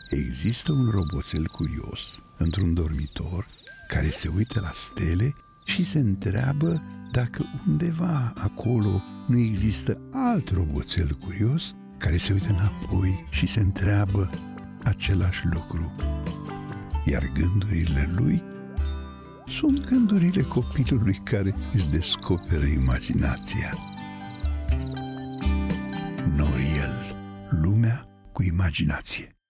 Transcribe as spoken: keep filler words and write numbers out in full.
Există un roboțel curios într-un dormitor care se uită la stele și se întreabă dacă undeva acolo nu există alt roboțel curios care se uită înapoi și se întreabă același lucru. Iar gândurile lui sunt gândurile copilului care își descoperă imaginația. Noriel, lumea cu imaginație.